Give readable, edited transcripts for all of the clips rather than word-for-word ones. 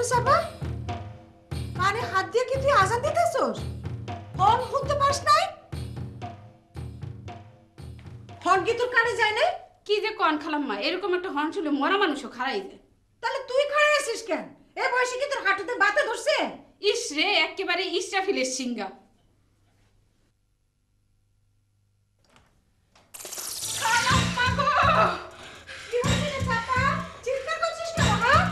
আরে সাবা কানে হাত দিয়ে কি তুই আজান দিতেছস? ফোন শুনতে পাস নাই? ফোন কি তোর কানে যায় না? কি যে কোন খালাম্মা, এরকম একটা হর্ন শুনলে মরা মানুষও খাড়াই যায়। তাহলে তুই খাড়াই আছিস কেন? এই বয়সে কি তোর হাঁটুতে বাতা ধরছে? ইস রে, একেবারে ইসরাফিলের সিঙ্গা। কি হয়েছে রে চাপা? চিৎকার করছিস কেন হ্যাঁ?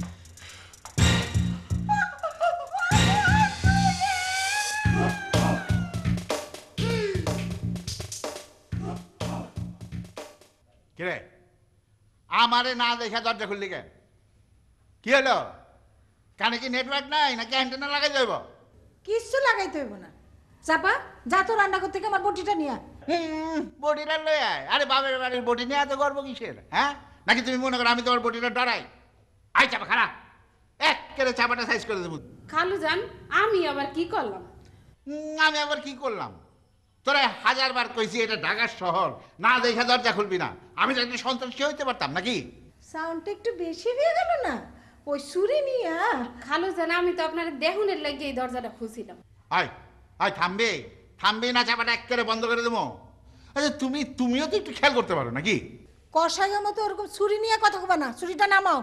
কিরে আমারে না দেখা দরজা খুললি কেন? কি হলো? কানে কি নেটওয়ার্ক নাই নাকি অ্যান্টেনা লাগাই যাইব? কিচ্ছু লাগাইতে হইব না। চাপা যা তো রান্না করতে আমার বটিটা নিয়ে আয়। বটিটা লই আয়। আরে বাবের বাড়ির বটি নিয়ে এত গর্ব কিসের? হ্যাঁ, নাকি তুমি মনে করো আমি তোমার বটিটা ডরাই? আই চাপা খারা একেবারে চাপাটা সাইজ করে দেবো। খালু জান, আমি আবার কি করলাম? আমি আবার কি করলাম? তোরা 1000 বার কইছি এটা ঢাকার শহর, না দেখা দরজা খুলবি না। আমি তো একটু সন্ত্রাসী হইতে পারতাম নাকি? সাউন্ডটা একটু বেশি হয়ে গেল না? ওই সুরি নিয়া। খালু জান, আমি তো আপনার দেহুনের লাগিয়ে এই দরজাটা খুঁজছিলাম। আয় আয় থামবে থামবে না, চাপাটা একেবারে বন্ধ করে দেবো। আচ্ছা তুমিও তো একটু খেয়াল করতে পারো নাকি? কষাইয়ের মতো ওরকম ছুরি নিয়ে কথা কবা না, ছুরিটা নামাও।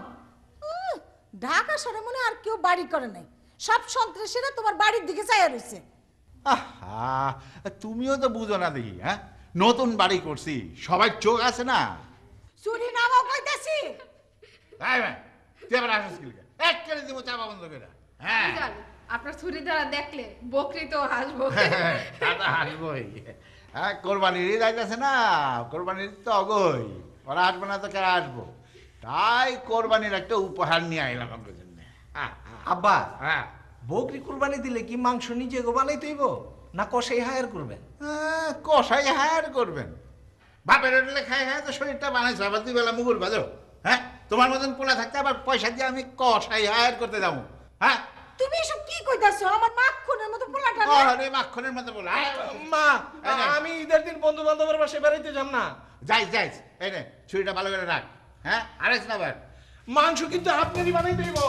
ঢাকা শহরে মনে আর কেউ বাড়ি করে নাই, সব সন্ত্রাসীরা তোমার বাড়ির দিকে চাইয়া রয়েছে। আহা, তুমিও তো বুঝো না দেখি। হ্যাঁ, নতুন বাড়ি করছি, সবাই চোখ আছে না। ছুরি নামাও কইতাছি। আয় ভাই তুই আবার আসিস কি একেবারে দেবো চাপা বন্ধ করে। হ্যাঁ জান, আপনার ছুরি দ্বারা দেখলে বকরি তো হাসবো। দাদা হাসবই। হ্যাঁ, কোরবানির ঈদ আইতেছে না, কোরবানির তো অগই, ওরা আসবো না তো কেন আসবো? তাই কোরবানির একটা উপহার নিয়ে আইলাম আপনার জন্য। আব্বা, হ্যাঁ, বকরি কুরবানি দিলে কি মাংস নিজে গো বানাইতে হইব না কষাই হায়ার করবেন? কষাই হায়ার করবেন? বাপের হোটেলে খাই হ্যাঁ তো শরীরটা বানাইছে, আবার 2 বেলা মুগুর বাজো। হ্যাঁ, তোমার মতন পোলা থাকতে আবার পয়সা দিয়ে আমি কষাই হায়ার করতে যাবো? হ্যাঁ, তুমি এসব কি কইতাছো? আমার মাখনের মতো পোলাটা না? আরে মাখনের মতো বলা। মা, এই নে। আমি ঈদের দিন বন্ধু বান্ধবের বাসায় বেড়াইতে যাব না। যাই এই নে ছুরিটা ভালো করে রাখ। হ্যাঁ, আরেস না বার মাংস কিন্তু আপনারই বানাইতে হইব।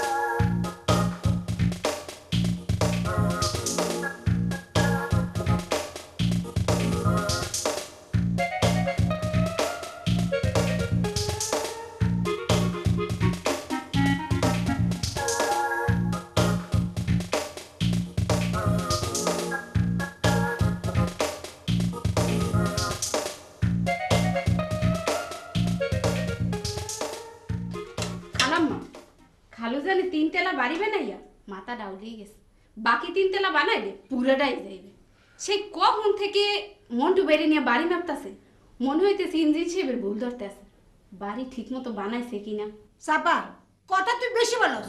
খালাম্মা, খালু জানি 3 তেলা বাড়ি বানাইয়া মাথা ডাউলিয়ে গেছে। বাকি 3 তেলা বানাইলে পুরোটাই যাইবে। সেই কখন থেকে মন্টু বেড়ে নিয়ে বাড়ি মাপতাছে, মনে হইতেছে ইঞ্জিন সাহেবের ভুল ধরতে আছে। বাড়ি ঠিক মতো বানাইছে কিনা। চাপা কথা তুই বেশি বলস।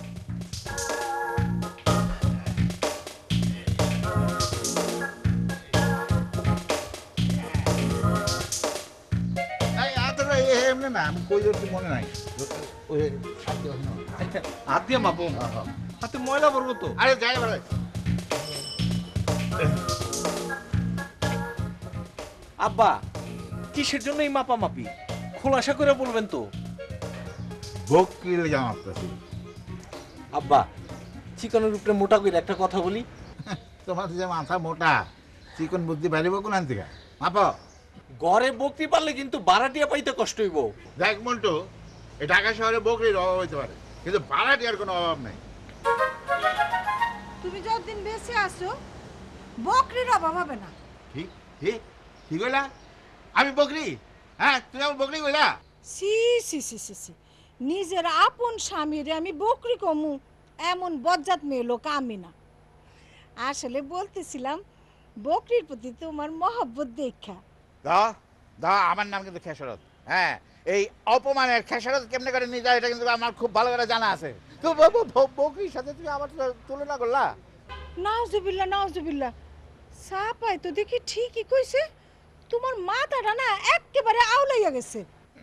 এমনি না, আমি কই ধরছি মনে নাই। ওই হাত দিয়ে মাপো, হাতে ময়লা পড়বো তো। আরে যাই এবারে। আব্বা, কিসের জন্য এই মাপামাপি? খোলাসা করে বলবেন তো। বকিল জামা আপনার। আব্বা, চিকনের উপরে মোটা করে একটা কথা বলি। তোমার যে মাথা মোটা, চিকন বুদ্ধি বাড়িব কোন থেকে? মাপো। ঘরে বকরি পারলে কিন্তু ভাড়াটিয়া পাইতে কষ্ট হইব। দেখ মন্টু, এই ঢাকা শহরে বকরির অভাব হইতে পারে, কিন্তু ভাড়াটিয়ার কোনো অভাব নাই। তুমি যতদিন বেঁচে আছো বকরির অভাব হবে না। ঠিক ঠিক কি কইলা? আমি বকরি? হ্যাঁ, তুমি আমার বকরি কইলা? সি সি সি সি সি, নিজের আপন স্বামীরে আমি বকরি কমু এমন বজ্জাত মেয়ে লোক আমি না। আসলে বলতেছিলাম বকরির প্রতি তোমার মহব্বত দেখা। দা আমার নাম কিন্তু খেসারত। হ্যাঁ, এই অপমানের খেসারত কেমনে করে নিয়ে যায় এটা কিন্তু আমার খুব ভালো করে জানা আছে। তো বকরির সাথে তুমি আমার তুলনা করলা? নাউজুবিল্লাহ নাউজুবিল্লাহ, সাপাই তো দেখি ঠিকই কইছে। তোমার মাথাটা না একেবারে আউলাইয়া গেছে।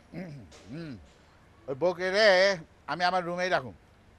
ওই বকরিরে আমি আমার রুমেই রাখুম।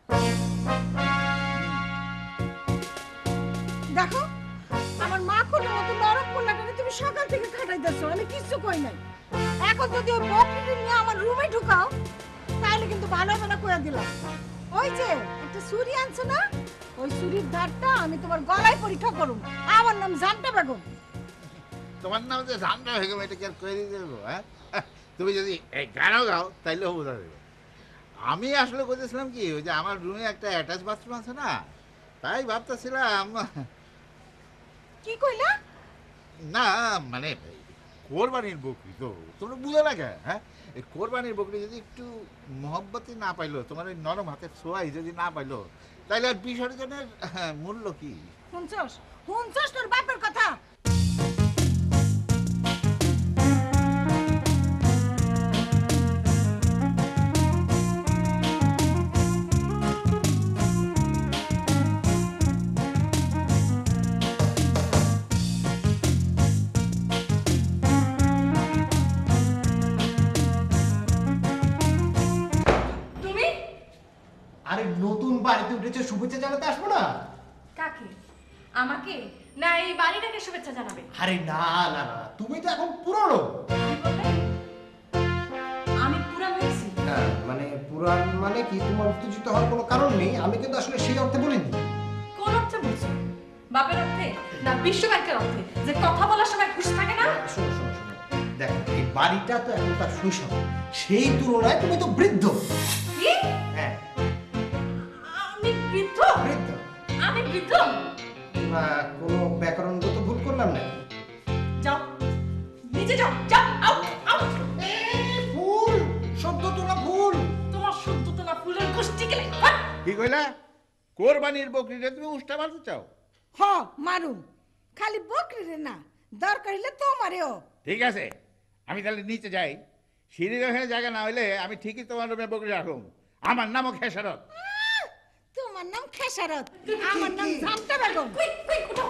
দেখো আমার মা কোনের মতো নরম পোলাটারে তুমি সকাল থেকে খাটাইতেছো, আমি কিচ্ছু কই নাই। এখন যদি ওই বকরিটা নিয়ে আমার রুমে ঢুকাও তাহলে কিন্তু ভালো হবে না, কইয়া দিলাম। ওই যে একটা ছুরি আনছো না, ওই ছুরির ধারটা আমি তোমার গলায় পরীক্ষা করুম। আমার নাম জানটা বেগম। তোমার নাম যে ঝান্ডা বেগম, এটা কি আর করে দিতে দেবো? হ্যাঁ, তুমি যদি এই গানও গাও তাইলেও বোঝা যাবে। আমি আসলে বলতেছিলাম কি, ওই যে আমার রুমে একটা অ্যাটাচ বাথরুম আছে না, তাই ভাবতেছিলাম। কি কইলা? না মানে কোরবানির বকরি তো তোমরা বুঝো না কেন? হ্যাঁ, এই কোরবানির বকরি যদি একটু মহব্বতে না পাইলো, তোমার ওই নরম হাতের ছোঁয়াই যদি না পাইলো, তাহলে আর বিসর্জনের মূল্য কি? শুনছস শুনছস তোর বাপের কথা? তুমি আরে নতুন বাড়িতে উঠেছে, শুভেচ্ছা জানাতে আসবো না? কাকে? আমাকে না এই বাড়িটাকে শুভেচ্ছা জানাবে? আরে না না না, তুমি তো এখন পুরনো। আমি পুরা হয়েছি? না মানে পুরান মানে কি, তোমার উত্তেজিত হওয়ার কোনো কারণ নেই। আমি কিন্তু আসলে সেই অর্থে বলিনি। কোন অর্থে বলছো? বাপের অর্থে না বিশ্ব ব্যাংকের অর্থে, যে কথা বলার সময় খুশি থাকে না? শোনো শোনো শোনো, দেখো এই বাড়িটা তো এখন তার শৈশব, সেই তুলনায় তুমি তো বৃদ্ধ। কি? হ্যাঁ আমি বৃদ্ধ? বৃদ্ধ। আমি বৃদ্ধ? কোনো ব্যাকরণগত ভুল করলাম না? যাও নিচে যাও, যাও আউট আউট। ভুল শব্দ তোলা ভুল। তোমার শুদ্ধ তো না ফুলের গোষ্ঠী গেলে। কি কইলা? কোরবানির বকরিটা তুমি উষ্টা মারতে চাও? হ মারুম, খালি বকরিরে না, দরকার হইলে তোমারেও। ঠিক আছে, আমি তাহলে নিচে যাই। সিঁড়ির ওখানে জায়গা না হইলে আমি ঠিকই তোমার রুমে বকরি রাখুম। আমার নামও খেসারত। তোমার নাম খেসারত, আমার নাম জানটা বেগম। কুইক কুইক উঠো।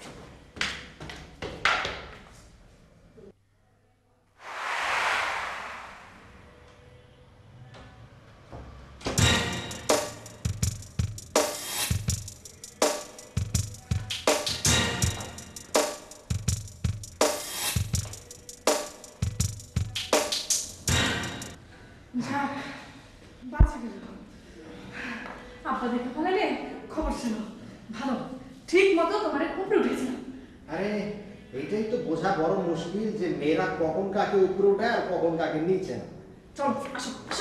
যাক, বাঁচা গেল। আব্বা দেখে ফেলালে খবর ছিল ভালো, ঠিক মতো তোমার উপরে উঠেছিলাম। আরে এইটাই তো বোঝা বড় মুশকিল যে মেয়েরা কখন কাকে উপরে ওঠায় আর কখন কাকে নিচে। চল আসো আসো।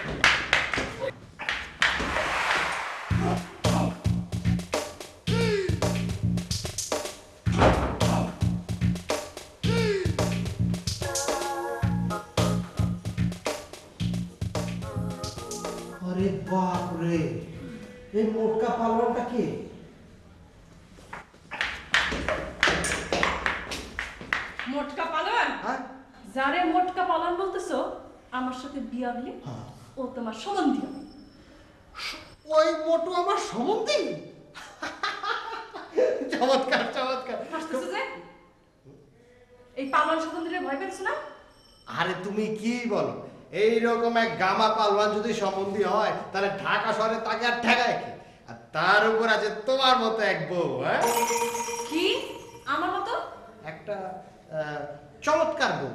আরে বাপ রে, এই মোটকা পালনটা কে? মোটকা পালন? হ্যাঁ যারে মোটকা পালন বলতেছো, আমার সাথে বিয়া হলে ও তোমার সম্বন্ধী হবে। ওই মোটু আমার সম্বন্ধী? চমৎকার চমৎকার। হাসতেছো যে? এই পালন সম্বন্ধীরে ভয় পেয়েছো না? আরে তুমি কি বলো, এইরকম এক গামা পালওয়ান যদি সম্বন্ধী হয় তাহলে ঢাকা শহরে তাকে আর ঠেকায় কি? আর তার উপর আছে তোমার মতো এক বউ। হ্যাঁ কি আমার মতো? একটা চমৎকার বউ।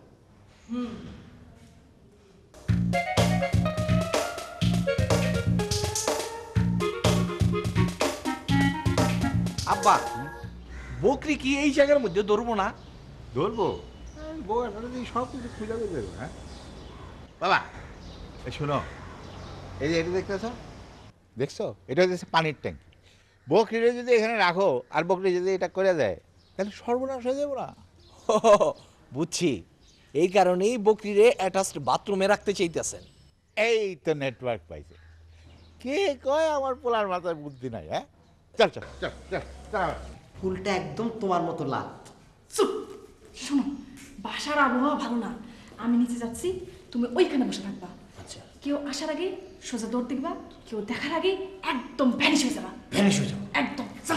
আব্বা, বকরি কি এই জায়গার মধ্যে ধরবো না? ধরবো? বউ আসলে সব কিছু খুঁজে দেবে। হ্যাঁ বাবা, এই শোনো, এই যে এটা দেখতেছ, দেখছো? এটা হচ্ছে পানির ট্যাঙ্ক। বকরিরে যদি এখানে রাখো আর বকরি যদি এটা করে দেয়, তাহলে সর্বনাশ হয়ে যাবো না? বুঝছি, এই কারণেই বকরিরে অ্যাটাচড বাথরুমে রাখতে চাইতেছেন। এই তো নেটওয়ার্ক পাইছে। কে কয় আমার পোলার মাথায় বুদ্ধি নাই? হ্যাঁ, চল চল চল চল চল। ফুলটা একদম তোমার মতো লাল। চুপ! শোনো, বাসার আবহাওয়া ভালো না, আমি নিচে যাচ্ছি, তুমি ওইখানে বসে থাকবা। আচ্ছা কেউ আসার আগে সোজা দৌড় দেখবা, কেউ দেখার আগে একদম ভ্যানিশ হয়ে যাবা। ভ্যানিশ হয়ে যাবো। একদম চল।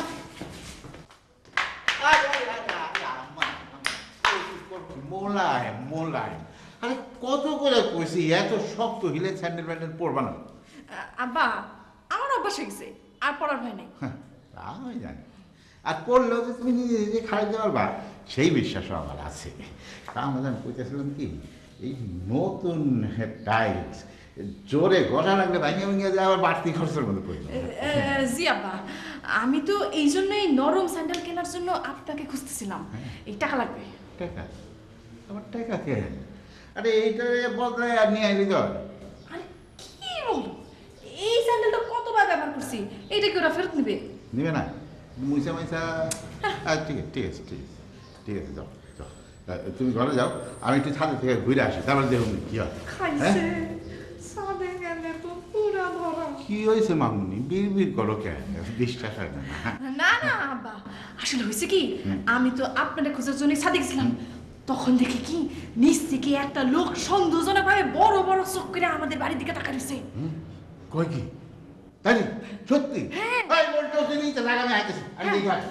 মোলায়েম মোলায়েম। আরে কত করে কইছি এত শক্ত হিলে স্যান্ডেল প্যান্ডেল পরবা না। আব্বা, আমার অভ্যাস হয়ে গেছে, আর পড়ার ভয় নাই। হ্যাঁ, তা আমি জানি। আর পড়লেও যে তুমি নিজে নিজে খারাপ দিতে পারবা সেই বিশ্বাসও আমার আছে। তা আমরা জানি কইতেছিলাম কি, এই নতুন টাইলস জোরে ঘষা লাগলে ভাঙে ভেঙে যায়, আবার বাড়তি খরচের মধ্যে পড়ে যাবে। জি আব্বা, আমি তো এই জন্যই নরম স্যান্ডেল কেনার জন্য আপনাকে খুঁজতেছিলাম। এই টাকা লাগবে। টাকা? আমার টাকা কে? আরে এইটা বদলায় আর নিয়ে আইলি তো। আরে কি বলো, এই স্যান্ডেলটা কতবার ব্যবহার করছি, এইটা কি ওরা ফেরত নেবে? নিবে না? মুইসা মুইসা ঠিক আছে ঠিক আছে ঠিক আছে ঠিক আছে, যাও যাও। তুমি ঘরে যাও, আমি একটু ছাদে থেকে ঘুরে আসি, তারপরে দেখুন কি হয়। খাইছে সাদে গেলে তো পুরা ধরা। কি হয়েছে মামুনি? বিড় করো কেন? বিশ্বাস হয় না। না না আব্বা, আসলে হয়েছে কি, আমি তো আপনাদের খোঁজার জন্য ছাদে গেছিলাম, তখন দেখি কি নিচ থেকে একটা লোক সন্দেহজনক ভাবে বড় বড় চোখ করে আমাদের বাড়ির দিকে তাকা রয়েছে। কই কি? তাই সত্যি? হ্যাঁ। এই বলতো তুমি তো লাগামে আইতেছি, আমি দেখি হয়।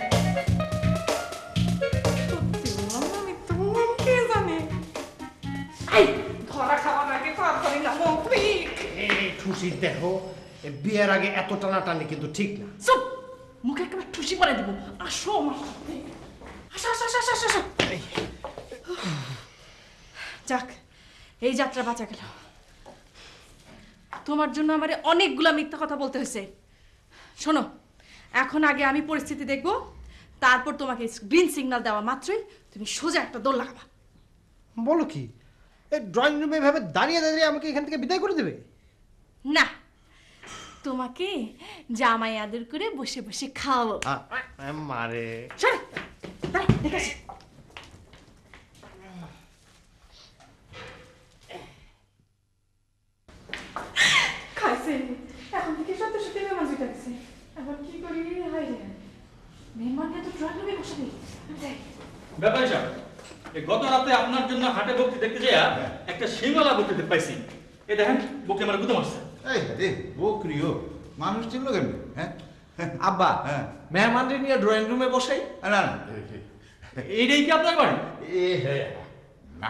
আমি তো কে জানে। এই ধরা খাওয়ার আগে তাড়াতাড়ি না মন্ত্রী। এই খুশির দেখো, বিয়ের আগে এত টানাটানি কিন্তু ঠিক না। চুপ, মুখে একেবারে ঠুসি মারে দিব। আসো আমার সাথে, আসো আসো আসো আসো আসো। যাক, এই যাত্রা বাঁচা গেল। তোমার জন্য আমারে অনেকগুলা মিথ্যা কথা বলতে হয়েছে। শোনো, এখন আগে আমি পরিস্থিতি দেখব, তারপর তোমাকে গ্রিন সিগন্যাল দেওয়া মাত্রই তুমি সোজা একটা দৌড় লাগাবা। বলো কি, এই ড্রয়িং রুমে এভাবে দাঁড়িয়ে দাঁড়িয়ে আমাকে এখান থেকে বিদায় করে দেবে? না, তোমাকে জামাই আদর করে বসে বসে খাওয়াবো। মারে সরে, দাঁড়া, দেখে আসি। খাইছে, এখন থেকে সত্যি সত্যি মেহমান জুটে গেছে। এখন কি করি? হাই রে, মেহমানকে তো ড্রয়িং রুমে বসাবি। যাই। ব্যাপারী সাহেব, এই গত রাতে আপনার জন্য হাটে বকরি দেখতে যাইয়া একটা সিংহলা বকরি পাইছি। এই দেখেন, বকরি আমার গুঁতো মারছে। এই রে বকরিও মানুষ ছিল কেন? হ্যাঁ আব্বা, হ্যাঁ। মেহমানদের নিয়ে ড্রয়িং রুমে বসাই? না না এইটাই কি আপনার বাড়ি? এ হ্যাঁ না,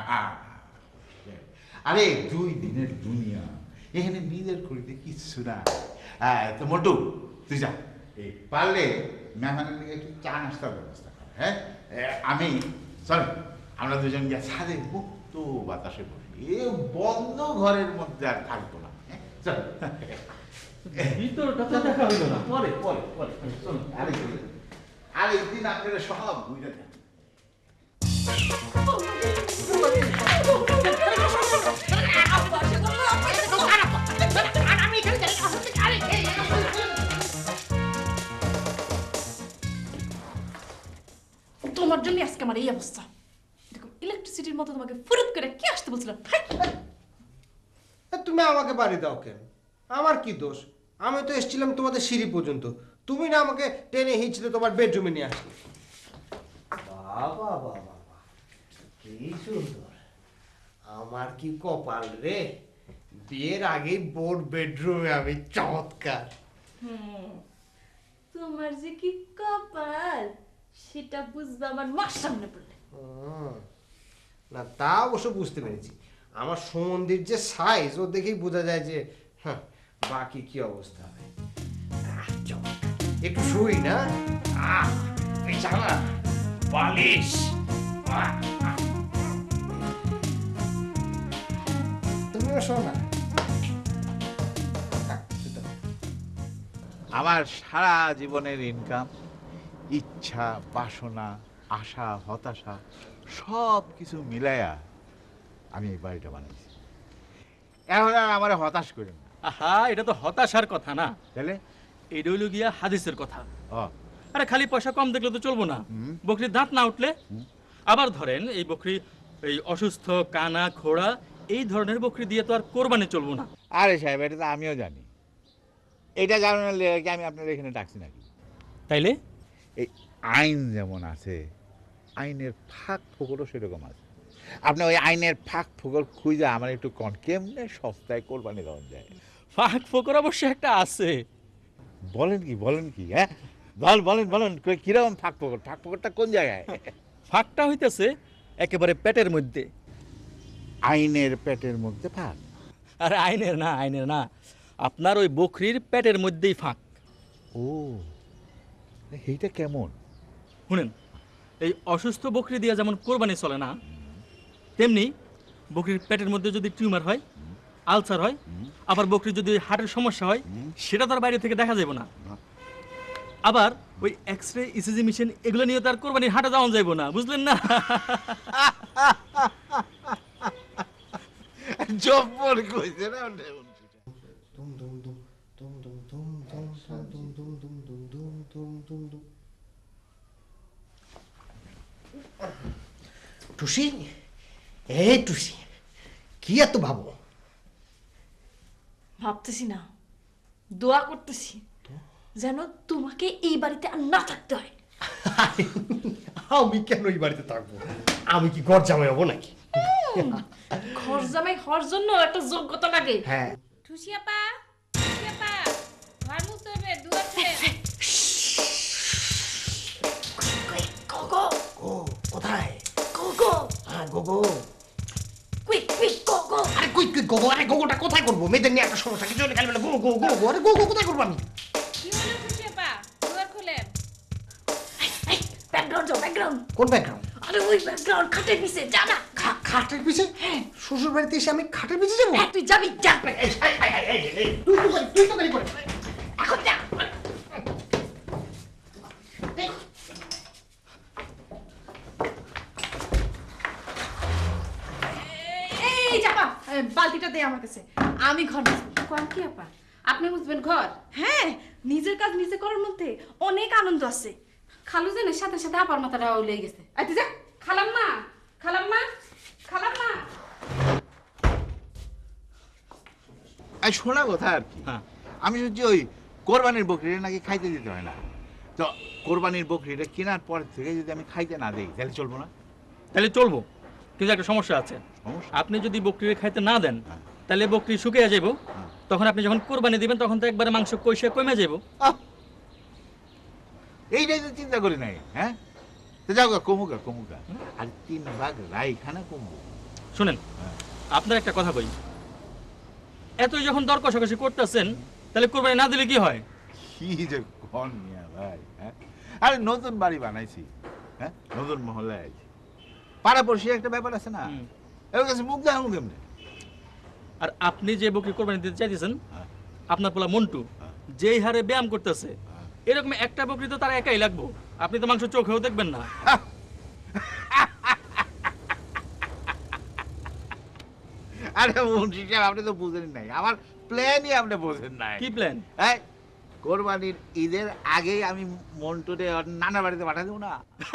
আরে 2 দিনের দুনিয়া, এখানে নিজের করিতে কিচ্ছু না। তো মোটু তুই যা, এই পারলে মেহমানের দিকে একটু চা নাস্তার ব্যবস্থা কর। হ্যাঁ আমি চল, আমরা দুজন গিয়ে ছাদে মুক্ত বাতাসে বসি। এ বন্ধ ঘরের মধ্যে আর থাকবো না। হ্যাঁ, চল। ভিতরটা তো দেখা হইল না। পরে পরে পরে চল, আরেকদিন আপনারা সব বুঝে থাকেন। তোমার জন্য আজকে আমার এই অবস্থা। দেখো, ইলেকট্রিসিটির মতো তোমাকে ফুরুত করে কি আসতে বলছিলাম। তুমি আমাকে বাড়ি দাও কেন? আমার কি দোষ? আমি তো এসেছিলাম তোমাদের সিঁড়ি পর্যন্ত, তুমি না আমাকে টেনে হিঁচড়ে তোমার বেডরুমে নিয়ে আসলে। বাবা বাবা বাবা, কি সুন্দর! আমার কি কপাল রে, বিয়ের আগেই বোর বেডরুমে আমি চমৎকার। তোমার যে কি কপাল সেটা বুঝবা আমার মার সামনে পড়লে। না তা অবশ্য বুঝতে পেরেছি, আমার সুমন্দির যে সাইজ ও দেখেই বোঝা যায় যে হ্যাঁ, বাকি কি অবস্থা হবে। চমৎকার। একটু শুই না? বিছানা বালিশ তুমিও শো না। আমার সারা জীবনের ইনকাম, ইচ্ছা, বাসনা, আশা, হতাশা সব কিছু মিলাইয়া আমি এই বাড়িটা বানাইছি। এখন আর আমার হতাশ করি না। আহা, এটা তো হতাশার কথা না, তাহলে এটা হইল গিয়া হাদিসের কথা। ও আরে খালি পয়সা কম দেখলে তো চলবো না। বকরির দাঁত না উঠলে, আবার ধরেন এই বকরি এই অসুস্থ, কানা, খোড়া এই ধরনের বকরি দিয়ে তো আর কোরবানি চলবো না। আরে সাহেব, এটা তো আমিও জানি। এটা জানার লেগে কি আমি আপনার এখানে ডাকছি নাকি? তাইলে এই আইন যেমন আছে, আইনের ফাঁক ফোকরও সেরকম আছে। আপনি ওই আইনের ফাঁক ফোকর খুঁজে আমার একটু কন, কেমনে সস্তায় কোরবানি দেওয়া যায়? ফাঁক ফোকর অবশ্য একটা আছে। বলেন কি? হ্যাঁ বলেন কিরকম ফাঁক ফোকর? ফাঁক ফোকরটা কোন জায়গায়? ফাঁকটা হইতেছে একেবারে পেটের মধ্যে। আইনের পেটের মধ্যে ফাঁক? আরে আইনের না, আপনার ওই বকরির পেটের মধ্যেই ফাঁক। ও, এইটা কেমন? শুনেন, এই অসুস্থ বকরি দিয়ে যেমন কোরবানি চলে না, তেমনি বকরির পেটের মধ্যে যদি টিউমার হয় আলসার হয়, আবার বকরির যদি হার্টের সমস্যা হয় সেটা তার বাইরে থেকে দেখা যাবে না, আবার ওই এক্সরে ইসিজি মেশিন এগুলো নিয়ে তার কোরবানির হাটে যাওয়া যাইব না, বুঝলেন না? জব্বর কইছে না দুম দুম দুম দুম দুম দুম দুম দুম দুম দুম দুম দুম দুম দুম দুম। টুসি, এই টুসি, কি এত ভাবো? ভাবতেছি না, দোয়া করতেছি যেন তোমাকে এই বাড়িতে আর না থাকতে হয়। আমি কেন এই বাড়িতে থাকবো? আমি কি ঘর জামাই হবো নাকি? ঘর জামাই হওয়ার জন্য একটা যোগ্যতা লাগে। হ্যাঁ, টুসিয়াপা, টুসিয়াপা, ঘর মুছতে হবে, দুয়ার খুলে। গোগো, ও কোথায়? গোগো, হ্যাঁ গোগো। Quick quick গোগো। আরে কই কই গোগো, আরে গোগোটা কোথায় করবো? মেয়েদের নিয়ে একটা সমস্যা, কিছু হলে খালি বলে গোগো গোগো গোগো। আরে গোগো কোথায় করবো আমি? কি হলো টুসিয়াপা, দুয়ার খুলেন। ব্যাকগ্রাউন্ড যাও, ব্যাকগ্রাউন্ড। কোন ব্যাকগ্রাউন্ড? আরে ওই ব্যাকগ্রাউন্ড খাটের নিচে যা না। খাটের পিছে? হ্যাঁ, শ্বশুর বাড়িতে এসে আমি খাটের পিছে যাবো? হ্যাঁ, তুই যাবি, যা। তুই তো গাড়ি করে। এখন যা। এই যাবা, বালতিটা দে আমার কাছে, আমি ঘর মুছবো। কোন কি আপা, আপনি মুছবেন ঘর? হ্যাঁ, নিজের কাজ নিজে করার মধ্যে অনেক আনন্দ আছে। খালুজানের সাথে সাথে আপার মাথাটা উলে গেছে। আই তুই যা, খালাম্মা, খালাম্মা, খালাম্মা। আর শোনা কথা আর কি, হ্যাঁ। আমি শুনছি ওই কোরবানির বকরিটা নাকি খাইতে দিতে হয় না। তো কোরবানির বকরিটা কেনার পর থেকে যদি আমি খাইতে না দিই তাহলে চলবো না? তাহলে চলবো, কিন্তু একটা সমস্যা আছে। সমস্যা? আপনি যদি বকরি খাইতে না দেন হ্যাঁ। তাহলে বকরি শুকিয়ে যাইব, তখন আপনি যখন কোরবানি দিবেন তখন তো একবারে মাংস কইসে কমে যাইব। আহ! এইটাই তো চিন্তা করি নাই। হ্যাঁ, তো যাও গা, কমুকা কমুকা, আর 3 ভাগ রাইখানা কমবো। শুনেন, হ্যাঁ। আপনার একটা কথা কই, এতই যখন দর কষাকষি করতেছেন তাহলে কোরবানি না দিলে কি হয়? কি যে কোন মিয়া ভাই, হ্যাঁ? আরে নতুন বাড়ি বানাইছি, হ্যাঁ, নতুন মহল্লায় আছি, পাড়াপড়শি একটা ব্যাপার আছে না, হুম। এর কাছে মুখ দেখাবো কেমনে? আর আপনি যে বকরি কোরবানি দিতে চাইতেছেন, হ্যাঁ। আপনার পোলা মন্টু যেই হারে ব্যায়াম করতেছে, এরকম একটা বকরি তো তার একাই লাগবো, আপনি তো মাংস চোখেও দেখবেন না। আরে মুন্সি সাহেব, আপনি তো বুঝেন নাই, আমার প্ল্যানই আপনি বোঝেন নাই। কি প্ল্যান? এই কোরবানির ঈদের আগেই আমি মন্টুরে ওর নানা বাড়িতে পাঠা দেবো না।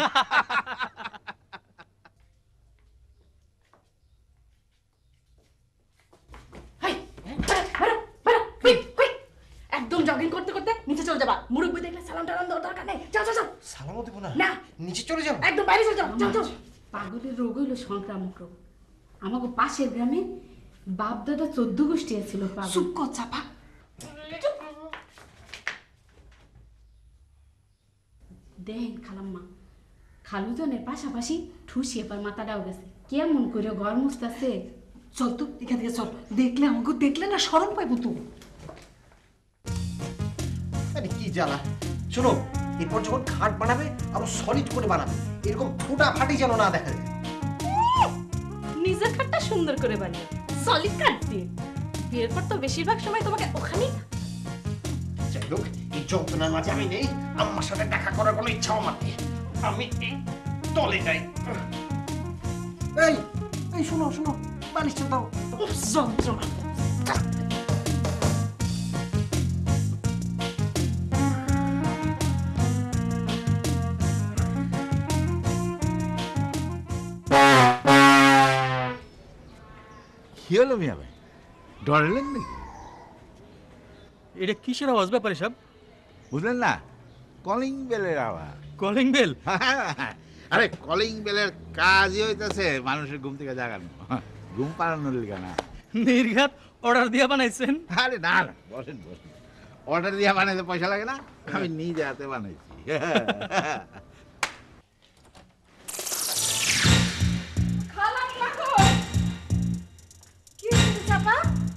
হাই, বেরো, বেরো, কুইক, কুইক। একদম জগিং করতে করতে নিচে চলে যাবা। মুরব্বি দেখলে সালাম টালাম দেওয়ার দরকার নেই। যাও যাও যাও। সালামও দেবো না? না। নিচে চলে যাবো? একদম বাইরে চলে যাও, যাও যাও। পাগলের রোগ হইলো সংক্রামক রোগ। আমাকে পাশের গ্রামে বাপ দাদা 14 গোষ্ঠী ছিল পাগল। চুপ কর চাপা। দেখেন খালাম্মা, খালুজনের পাশাপাশি ঠুসি এবার মাথাটাও গেছে, কেমন করে ঘর মুছতেছে। চল তো এখান থেকে চল, দেখলে আমাকে দেখলে না শরম পাইবো তো। আরে কি জ্বালা! শোনো, এরপর যখন খাট বানাবে আরো সলিড করে বানাবে, এরকম ফুটা ফাটি যেন না দেখা যায়। নিজের খাটটা সুন্দর করে বানিয়ে সলিড কাট দিয়ে বিয়ের পর তো বেশিরভাগ সময় তোমাকে ওখানেই। যাই হোক, এই যন্ত্রণার মাঝে আমি নেই, আম্মার সাথে দেখা করার কোনো ইচ্ছাও আমার নেই। আমি এই তলে যাই। এই এই শোনো শোনো, বালিশটা দাও। উফ, যন্ত্রণা। কি হলো মিয়া ভাই, ডরলেন নাকি? এটা কিসের আওয়াজ ব্যাপারে সব? বুঝলেন না, কলিং বেলের আওয়াজ। Calling bell? আরে কলিং বেলের কাজই হইতেছে মানুষের ঘুম থেকে জাগানো, ঘুম পাড়ানোর লিগা না। নির্ঘাত অর্ডার দিয়া বানাইছেন? আরে না না, বসেন বসেন, অর্ডার দিয়ে বানাইতে পয়সা লাগে না, আমি নিজে হাতে বানাইছি। খালাম্মা গো, কি হয়েছে চাপা?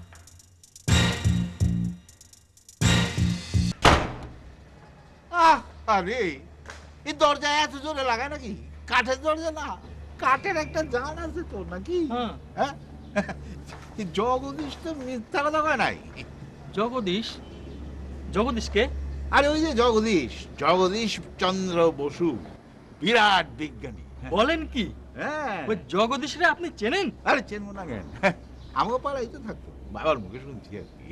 আরে এই দরজা এত জোরে লাগায় নাকি? কাঠের দরজা না, কাঠের একটা জান আছে তো নাকি? হ্যাঁ। হ্যাঁ, জগদীশ তো মিথ্যা কথা কয় নাই। জগদীশ? জগদীশকে? আরে ওই যে জগদীশ, জগদীশ চন্দ্র বসু, বিরাট বিজ্ঞানী। বলেন কি? হ্যাঁ। ওই জগদীশরে আপনি চেনেন? আরে চেনবো না কেন, আমাকে পাড়াই তো থাকতো, বাবার মুখে শুনছি আর কি।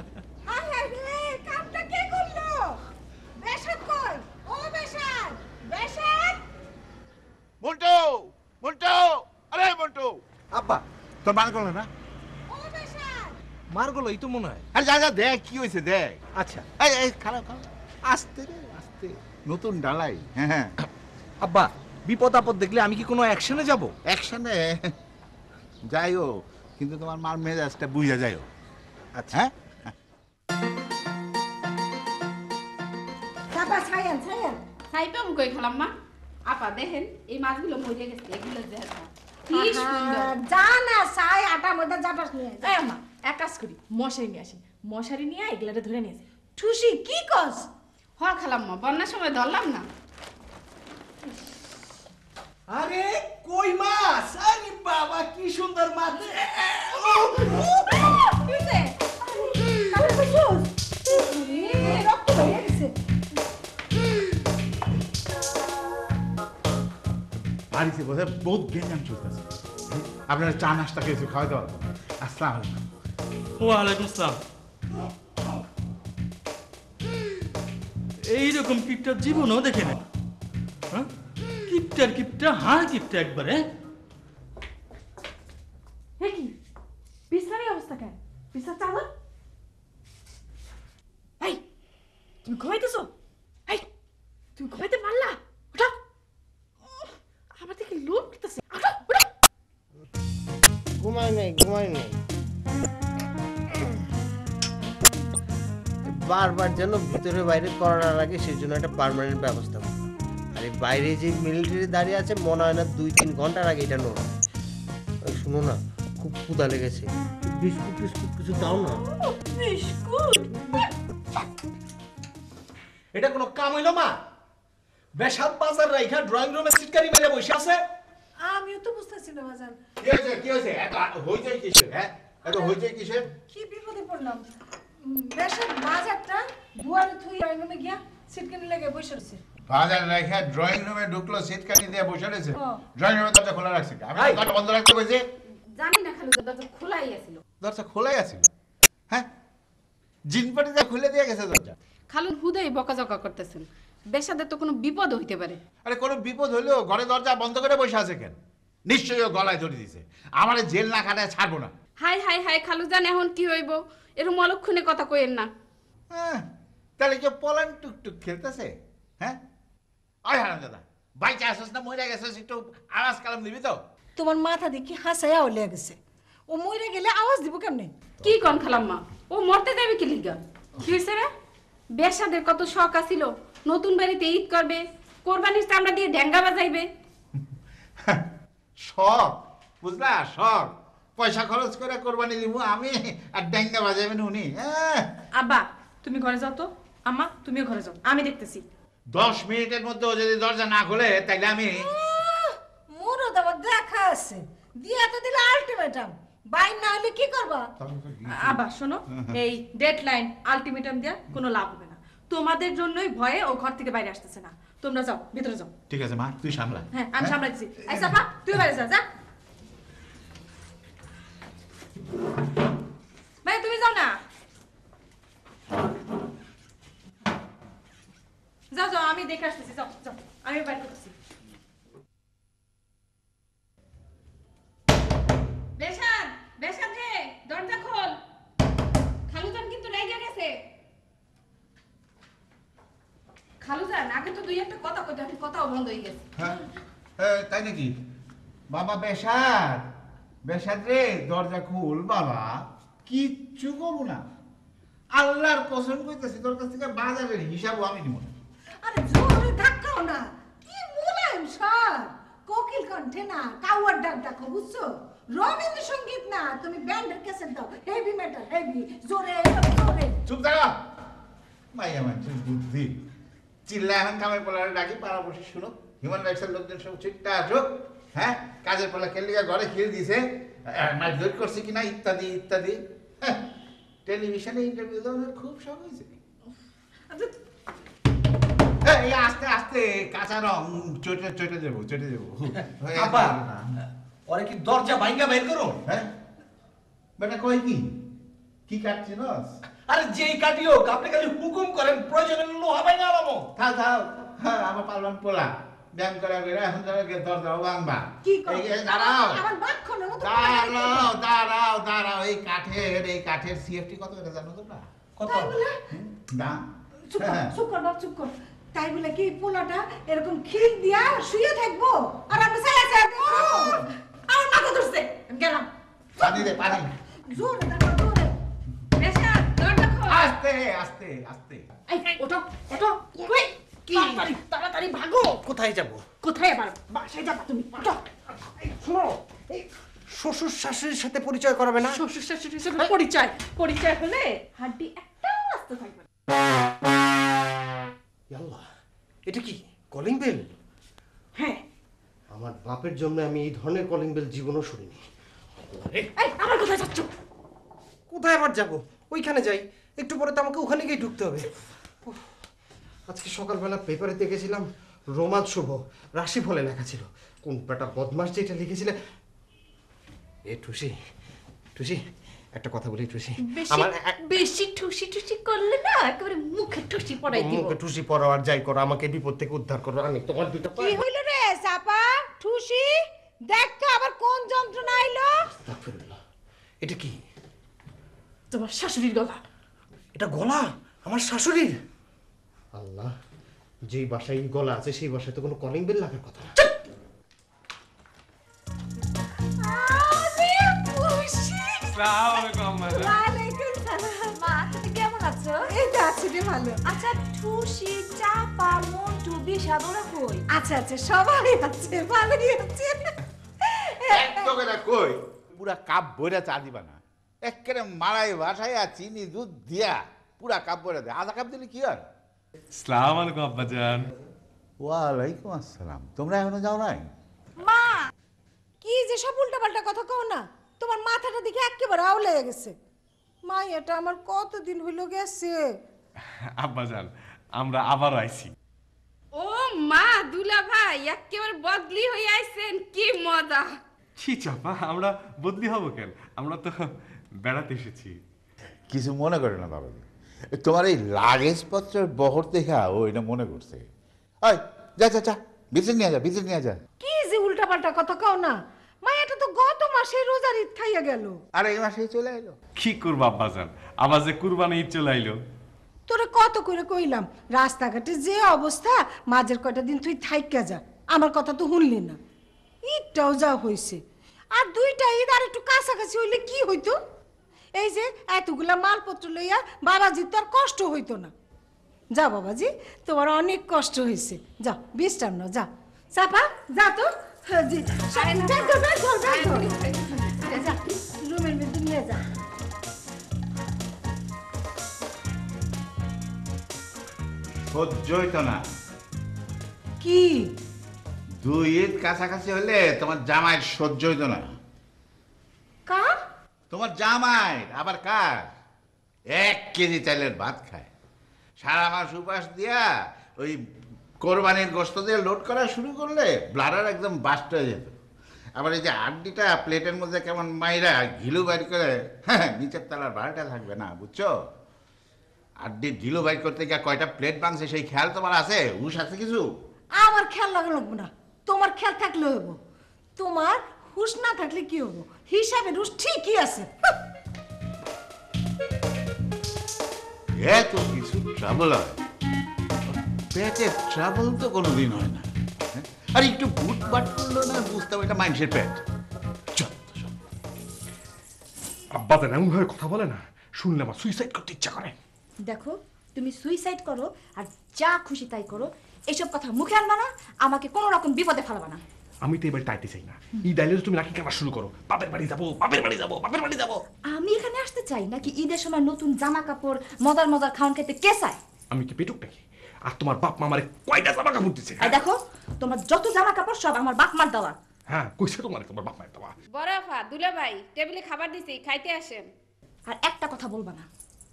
কামটা কে করলো? বেশাদ কই? ও বেশাদ, বেশাদ! মন্টু, মন্টু, আরে মন্টু! আব্বা, তোর মান করলো না? ও বেশাদ! মার গেল এই তো মনে হয়। আরে যা যা দেখ কি হয়েছে দেখ। আচ্ছা এই খারাপ খারাপ, আস্তে রে আস্তে, নতুন ডালাই। হ্যাঁ হ্যাঁ। আব্বা, বিপদ আপদ দেখলে আমি কি কোনো অ্যাকশনে যাব? একসাথে যাইও, কিন্তু তোমার মার মেজাজটা বুঝা যাইও। আচ্ছা। হ্যাঁ বাবা ছায়ান ছায়ান। সাইপাম কই খালাম্মা? আপা দেখেন এই মাছগুলো মরে গেছে, এগুলো দেখা কি সুন্দর। জানা ছাই আটা মধ্যে জাপাস নিয়ে এই আম্মা, এক কাজ করি, মশারি নিয়ে আসি, মশারি নিয়ে এগুলাটা ধরে নিয়ে আসি। ঠুসি কি কস? হ খালাম্মা, বন্যার সময় ধরলাম না। আরে কই মাছ! আরে বাবা কি সুন্দর মাছ! কিছে? কাপড় খুঁজছস? রক্ত বেরিয়ে গেছে। বাড়িতে বোধহয় বহুত গেঞ্জাম চলতেছে। আপনারা চা নাস্তা খেয়েছে, খাওয়া দাওয়া। আসসালাম আলাইকুম। ওয়ালাইকুম আসসালাম। এইরকম কিপটা জীবনও দেখে না। হ্যাঁ, কিপটার কিপটা, হাড় কিপটা একবারে। হে কি বিছানার অবস্থা কেন? বিছানা চালা। এই তুমি ঘুমাইতেছো? এই তুমি ঘুমাইতে পারলা? ওঠো, আমার থেকে লোভ করতেছে। ওঠো ওঠো। ঘুমাই নাই। বারবার যেন ভিতরে বাইরে করার লাগে, সেই জন্য একটা পার্মানেন্ট ব্যবস্থা করো। আর এই বাইরে যে মিলিটারি দাঁড়িয়ে আছে, মনে হয় না 2-3 ঘন্টার আগে এটা নোড়া। শুনো না, খুব ক্ষুধা লেগেছে, বিস্কুট টিস্কুট কিছু দাও না। বিস্কুট? এটা কোনো কাম হইল মা? বেশাদ বাজার রাইখা ড্রয়িং রুমে সিটকারি মেরে বসে আছে। আমিও তো বুঝতেছি না বাজান, কি হয়েছে কি হয়েছে? এত হইচই কিসের? হ্যাঁ, এত হইচই কিসের? কি বিপদে পড়লাম। বেশাদ বাজারটা দুয়ারে থুই রুমে গিয়া সিটকানি লেগে বসে রয়েছে। বাজার রেখে ড্রয়িং রুমে ঢুকলো, সিট কাটি দিয়ে বসে রয়েছে। ও। ড্রয়িং রুমের দরজা খোলা রাখছি, আমি দরজা বন্ধ রাখতে কইছি। জানি না খালু, দরজা খোলাই আছিল। দরজা খোলাই আছিল। হ্যাঁ, জিনপাটি যা খুলে দিয়ে গেছে দরজা। খালুন হুদাই বকাঝকা করতেছেন, বেশাদের তো কোনো বিপদ হইতে পারে। আরে কোনো বিপদ হইলেও ঘরে দরজা বন্ধ করে বসে আছে কেন? নিশ্চয়ই ও গলায় ধরে দিছে। আমারে জেল না খাটায় ছাড়বো না। হাই হাই হাই খালু জান, এখন কি হইব? এরকম অলক্ষণে কথা কইেন না। হ্যাঁ, তাহলে কি পলান টুকটুক খেলতেছে? হ্যাঁ, আয় হারাম দাদা, বাইচে আসিস না মরে গেছিস, একটু আওয়াজ কালাম দিবি তো? তোমার মাথা দেখি হাসায়া লেগে গেছে। ও মরে গেলে আওয়াজ দিব কেমনে? কি কন খালাম্মা, ও মরতে যাবে কি লিগা? কি হইছে রে? বেশাদের কত শখ আছিল, নতুন বাড়িতে ঈদ করবে, কোরবানির চামড়া দিয়ে ড্যাঙ্গা বাজাইবে। শখ বুঝলা, শখ। পয়সা খরচ করে কোরবানি দিব আমি, আর ড্যাঙ্গা বাজাবেন উনি। হ্যাঁ, আব্বা তুমি ঘরে যাও তো, আম্মা তুমিও ঘরে যাও, আমি দেখতেছি। 10 মিনিটের মধ্যে ও যদি দরজা না খোলে তাইলে আমি মোরও তো আমার দেখা আছে, দিয়া তো দিলে আলটিমেটাম। বাইর না হলে কি করবা? আব্বা শোনো, এই ডেডলাইন আলটিমেটাম দেয়া কোনো লাভ হবে না। তোমাদের জন্যই ভয়ে ও ঘর থেকে বাইরে আসতেছে না। তোমরা যাও, ভিতরে যাও। ঠিক আছে মা, তুই সামলা। হ্যাঁ আমি সামলাইছি। এই সাফা তুই বাইরে যা, যা ভাই, তুমি যাও না। যাও যাও, আমি দেখে আসতেছি। যাও যাও, আমি বাইরে করতেছি। বেশাদ, বেশাদ রে, দরজা খোল। খালুজান কিন্তু রেগে গেছে। খালুজান আগে তো দুই একটা কথা কইতে, এখন কথাও বন্ধ হয়ে গেছে। হ্যাঁ, তাই নাকি? বাবা বেশাদ, বেশাদ রে, দরজা খুল বাবা। কিচ্ছু কমু না, আল্লাহর কসম কইতেছি, তোর কাছ থেকে বাজারের হিসাবও আমি নিব না। আরে জোরে ধাক্কাও না, কি মুলায়ম স্যার। কোকিল কণ্ঠে না, কাউয়ার ডাক ডাকো, বুঝছো? রবীন্দ্রসঙ্গীত না, তুমি ব্যান্ডের ক্যাসেট দাও, হেভি মেটাল, হেভি, জোরে জোরে। চুপ থাকো, মাইয়া মানুষের বুদ্ধি। চিল্লা এখন কামের পোলারে ডাকি পাড়া বসে শুনো, হিউম্যান রাইটসের লোকজন সব চিন্তা আসুক, হ্যাঁ কাজের পোলা খেললিগা ঘরে খেয়ে দিছে, মারধর করছে কিনা ইত্যাদি ইত্যাদি। টেলিভিশনে ইন্টারভিউ দেওয়ার খুব শখ হয়েছে। এই আস্তে আস্তে কাঁচা রং চটে যাবো চটে যাবো। আব্বা ওরে কি দরজা ভাঙ্গা বের করো? হ্যাঁ বেটা কই কি কাটছিস? আরে যেই কাটিও আপনি খালি হুকুম করেন, প্রয়োজনে লোহা ভাঙ্গা আলামো। থাও থাও, হ্যাঁ আমার পালন পোলা ব্যায়াম করা বেরা এখন দরজা ভাঙবা। কি কর? দাঁড়াও আমার বাক্ষণের মতো দাঁড়াও দাঁড়াও দাঁড়াও, এই কাঠের সিএফটি কত এটা জানো তোমরা? কত? দাম চুপ কর, চুপ কর বাপ, চুপ কর। তাই বলে কি পোলাটা এরকম খিল দিয়া শুয়ে থাকবো আর আমি সায়া সায়া দেখবো? আমার মাথা ধরছে, আমি গেলাম। পানি দে পানি। জোরে দেখো, জোরে। বেশা দরজা খোল। আস্তে আস্তে আস্তে। এই ওঠো ওঠো, কই কি তাড়াতাড়ি তাড়াতাড়ি ভাগো। কোথায় যাব? কোথায় আবার? বাসায় যাবা তুমি, ওঠো। এই শোনো, এই শ্বশুর শাশুড়ির সাথে পরিচয় করাবে না? শ্বশুর শাশুড়ির সাথে পরিচয় হলে হাড্ডি একটাও আসতে থাকবে না। আল্লাহ, এটা কি কলিং বেল? হ্যাঁ, আমার বাপের জন্য আমি এই ধরনের কলিং বেল জীবনও শুনিনি। এই আমার কোথায় যাচ্ছ? কোথায় আবার যাব? ওইখানে যাই, একটু পরে তো আমাকে ওখানে গিয়ে ঢুকতে হবে। উফ, আজকে সকালবেলা পেপারে দেখেছিলাম রোমাঞ্চ শুভ রাশিফলে লেখা ছিল। কোন বেটা বদমাস যেটা লিখেছিলে। এ টুসি টুসি, একটা কথা বলি টুসি, আমার বেশি ঠুসি করলে না একেবারে মুখে ঠুসি পড়াই দিব। মুখে টুসি পড়ো আর যাই করো, আমাকে বিপদ থেকে উদ্ধার করো। আমি তোমার দুটো কি হইল রে চাপা ঠুসি? দেখ তো আবার কোন যন্ত্রণা আইলো। আস্তাগফিরুল্লাহ। এটা কি? তোমার শাশুড়ির গলা। এটা গলা আমার শাশুড়ির? আল্লাহ, যেই বাসায় এই গলা আছে সেই বাসায় তো কোনো কলিং বেল লাগার কথা না। ওয়ালাইকুম সালাম। মা তুমি কেমন আছো? এই তো আছি রে ভালো। আচ্ছা ঠুসি চাপা মন্টু বিষাদ ওরা কই? আচ্ছা আচ্ছা সবাই আছে, ভালোই আছে। একদম এটা কই পুরা কাপ বইরা চা দিবা না, একেবারে মারাই বাসায় চিনি দুধ দিয়া পুরা কাপ বইরা দেয়। আধা কাপ দিলে কি হয়? সালাম আলাইকুম আব্বাজান। ওয়ালাইকুম আসসালাম। তোমরা এখনো যাও নাই? মা কি যে সব উল্টাপাল্টা কথা কও না, তোমার মাথাটা দেখে একেবারে আউলে গেছে। মা এটা আমার কতদিন হইল গেছে। আব্বাজান আমরা আবার আইছি। ও মা দুলা ভাই একেবারে বদলি হয়ে আইছেন, কি মজা। ছি চাপা, আমরা বদলি হব কেন? আমরা তো বেড়াতে এসেছি। কিছু মনে করে না বাবা, তোমার এই লাগেজ পত্রের বহর দেখা ও এটা মনে করছে। ওই যা যা যা, ভিতরে নিয়ে যা, ভিতরে নিয়ে যা। কি যে উল্টাপাল্টা কথা কও না মা, এটা তো গত মাসে রোজার ঈদ খাইয়া গেল। আর এই মাসেই চলে এলো। কি করবো আব্বাজান, আবার যে কুরবানি ঈদ চলে আইলো। তোরে কত করে কইলাম রাস্তাঘাটে যে অবস্থা, মাঝের কয়টা দিন তুই থাইকা যা, আমার কথা তো শুনলি না। ঈদটাও যা হইছে, আর দুইটা ঈদ আর একটু কাছাকাছি হইলে কি হইতো? এই যে এতগুলা মালপত্র লইয়া বাবাজি তো আর কষ্ট হইতো না। যা বাবাজি, তোমার অনেক কষ্ট হয়েছে, যা বিশ্রাম নাও, যা চাপা যা তো। হ্যাঁ, জি, ব্যাগ ধর, ব্যাগ ধর, ব্যাগ ধর। যা, রুমের ভিতর নিয়ে যা। সহ্যই তো না। কি? দুই ঈদ কাছাকাছি হলে তোমার জামাইয়ের সহ্য হইতো না। কার? তোমার জামাইয়ের। আবার কার? 1 কেজি চালের ভাত খায়, সারা মাস উপাস দিয়া ওই কোরবানির গোশত দিয়ে লোড করা শুরু করলে ব্লাডার একদম বাস্ট হয়ে যেত। আবার এই যে আড্ডিটা প্লেটের মধ্যে কেমন মাইরা ঘিলু বাইর করে, হ্যাঁ নিচের তলার ভাড়াটা থাকবে না, বুঝছো? আড্ডি ঘিলু বাইর করতে গিয়ে কয়টা প্লেট ভাঙছে সেই খেয়াল তোমার আছে? হুশ আছে কিছু? আমার খেয়াল লাগবে না, তোমার খেয়াল থাকলে হইব। তোমার হুশ না থাকলে কি হবো? হিসাবে হুশ ঠিকই আছে। এত কিছু ট্রাবল হয়, পেটের ট্রাবল তো কোনোদিন হয় না। হ্যাঁ? আর একটু বুট বাট করলো না, বুঝতাম এটা মানুষের পেট। আব্বাজান এমন ভাবে কথা বলে না, শুনলে আমার সুইসাইড করতে ইচ্ছা করে। দেখো তুমি সুইসাইড করো আর যা খুশি তাই করো, এসব কথা মুখে আনবা না, আমাকে কোনো রকম বিপদে ফেলাবা না। আমি তো এবার টাইতে চাই না। এই ডাইলে তুমি নাকি কেনা শুরু করো, বাপের বাড়ি যাবো, বাপের বাড়ি যাবো, বাপের বাড়ি যাবো। আমি এখানে আসতে চাই নাকি ঈদের সময় নতুন জামা কাপড় মজার মজার খাওয়ান খেতে কে চায়? আমি কি পেটুক নাকি? আর তোমার বাপ মা আমারে কয়টা জামা কাপড় দিছে? এই দেখো তোমার যত জামা কাপড় সব আমার বাপ মার দেওয়া। হ্যাঁ কইছে তোমার বাপ মায়ের দেওয়া। বড় আফা দুলা ভাই টেবিলে খাবার দিছি, খাইতে আসেন। আর একটা কথা বলবা না।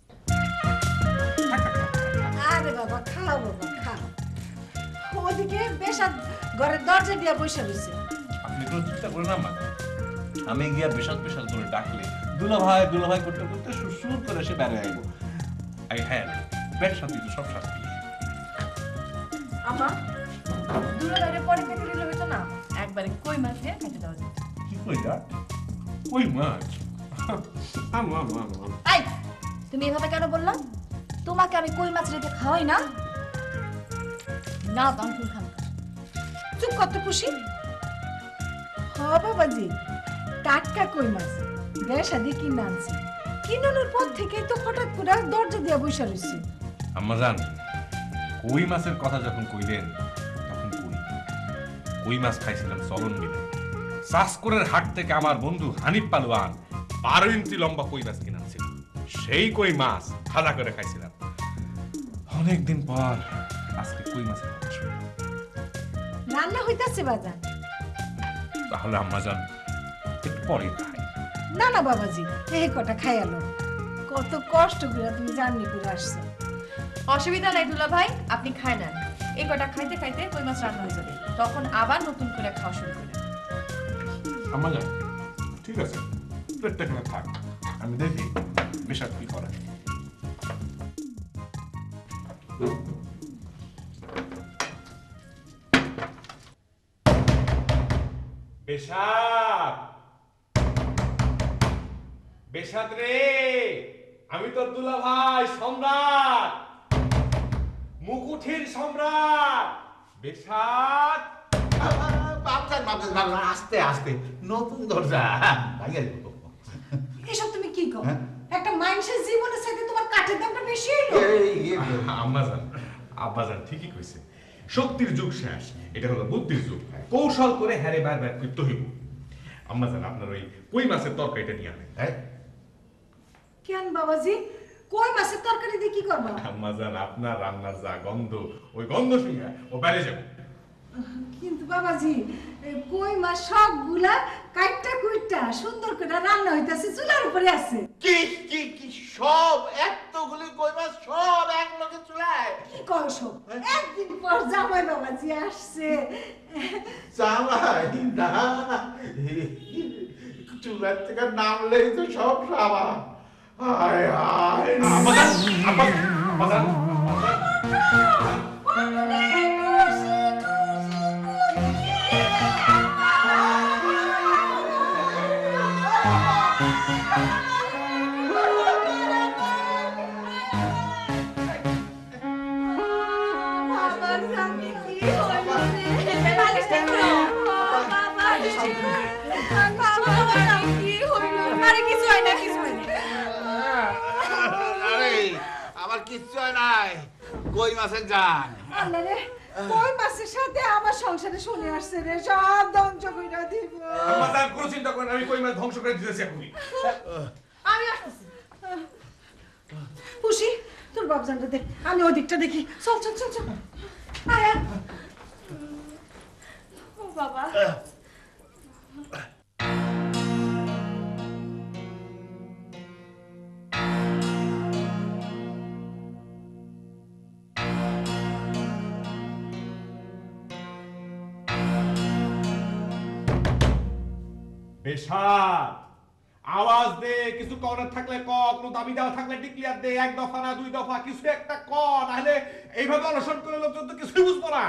আরে বাবা খাও বাবা খাও। ওদিকে বেশা ঘরের দরজা দিয়ে বসে রয়েছে। আপনি কোনো চিন্তা করেন না মা, আমি গিয়া বেশাল বেশাল করে ডাকলে দুলা ভাই করতে করতে সুর করে সে বেড়ে আইব। আই হ্যাঁ পেট শান্তি তো সব শান্তি। আমা দূরে বাইরে পরে খেতে দিলে হইতো না, একবারে কই মাছ দিয়ে খেতে দেওয়া যেত। কি কইলা? কই মাছ? এই তুমি এভাবে কেন বললা? তোমাকে আমি কই মাছ রেখে খাওয়াই না? না দামফুল খান। চুপ কত খুশি। হ বাবাজি টাটকা কই মাছ বেশা দিয়ে কিনে আনছি। কিনানোর পর থেকে তো হঠাৎ করে দরজা দিয়ে বসে রয়েছে। আম্মা জান, কই মাছের কথা যখন কইলেন তখন কই মাছ খাইছিলাম চলন মিলে। সাসকরের হাট থেকে আমার বন্ধু হানিফ পালোয়ান 12 ইঞ্চি লম্বা কই মাছ কিনেছিল। সেই কই মাছ ভাজা করে খাইছিলাম। অনেকদিন পর আজকে কই মাছের কথা শুনলাম। রান্না হইতাছে বাজার। তাহলে আম্মা জান একটু পরে খাই। না না বাবাজি এই কটা খাইয়ালো। কত কষ্ট করে তুমি জার্নি করে আসছো। অসুবিধা নাই দুলা ভাই, আপনি খায় নেন। এই কটা খাইতে খাইতে কই মাছ রান্না হয়ে যাবে, তখন আবার নতুন করে খাওয়া শুরু করে। আম্মা জান ঠিক আছে, প্লেটটা এখানে থাক, আমি দেখি বেশাক কি করে। বেশাক বেশাক রে, আমি তো দুলা ভাই সম্রাট, মুকুঠির সম্রাট বেশাক। আস্তে আস্তে নতুন দরজা ভাইয়া দেবো। এসব তুমি কি কো? একটা মানুষের জীবনের সাথে তোমার কাঠের দামটা বেশি হলো। আব্বাজান ঠিকই কইছে, শক্তির যুগ শেষ, এটা হলো বুদ্ধির যুগ। কৌশল করে হ্যারে বারবার করতে হইব। আম্মাজান আপনার ওই কই মাছের তরকারিটা নিয়ে আনেন। কেন বাবাজি কই মাছের তরকারি দিয়ে কি করবা? আম্মাজান আপনার রান্নার যা গন্ধ, ওই গন্ধ শুনে ও বেড়ে যাবে। কিন্তু বাবাজি কই মাছ সবগুলা কাইটটা কুইটটা সুন্দর করে রান্না হইতাছে, চুলার উপরে আছে। কি কি কি সব এতগুলি কই মাছ সব এক লগে চুলায়? কি কয় সব? একদিন পর জামাই বাবাজি আসছে। জামাই না, চুলার থেকে নামলেই তো সব সাবা। হায় হায় আম্মাজান আম্মাজান আমার কিচ্ছু হয় নাই, কই মাছের জান। আল্লাহরে কই মাছের সাথে আমার সংসারে শুনে আসছে রে, সব ধ্বংস কইরা দিব। আম্মাজান কোনো চিন্তা করেন, আমি কই মাছ ধ্বংস করে দিতেছি এখনই। আমি আসতেছি। খুশি তোর বাপজানটা দেখ, আমি ওই দিকটা দেখি। চল চল চল চল। আয়া ও বাবা। বেশাক আওয়াজ দে, কিছু করার থাকলে ক, কোনো দাবি দেওয়া থাকলে ডিক্লিয়ার দে, 1 দফা না 2 দফা কিছু একটা ক, নাহলে এইভাবে অনশন করে লোকজন তো কিছুই বুঝবো না।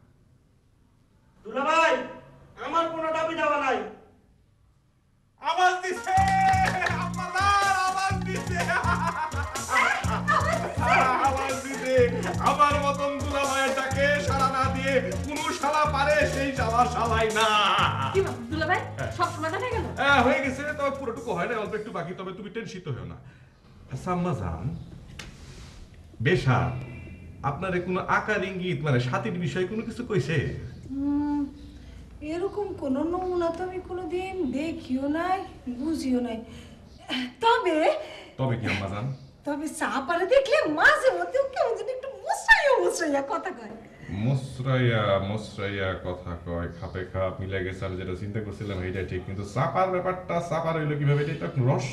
দুলা ভাই আমার কোনো দাবি দেওয়া নাই। আওয়াজ দিছে আপনার, আওয়াজ দিছে আওয়াজ দিছে। আমার মতন দুলা ভাইয়ের ডাকে সাড়া না দিয়ে কোনো শালা পারে, সেই শালা শালাই না। কি বাবা দুলা ভাই সব সমাধান হয়ে গেল? হ্যাঁ হয়ে গেছে, তবে পুরোটুকু হয় না, অল্প একটু বাকি, তবে তুমি টেনশন হও না। আচ্ছা আম্মাজান, বেশাক আপনারে কোনো আকার ইঙ্গিত মানে সাথীর বিষয়ে কোনো কিছু কইছে? এরকম কোন নমুনা তো আমি কোনোদিন দেখিও নাই, বুঝিও নাই। তবে তবে কি আম্মাজান? তবে চা পারে দেখলে মাঝে মধ্যে কেমন যেন একটু মুসরাইয়া কথা কয়। মুসরাইয়া কথা কয়, খাপে খাপ মিলে গেছে। আমি যেটা চিন্তা করছিলাম এইটা ঠিক, কিন্তু চাপার ব্যাপারটা চাপার হইলো কিভাবে, এটা একটা রহস্য।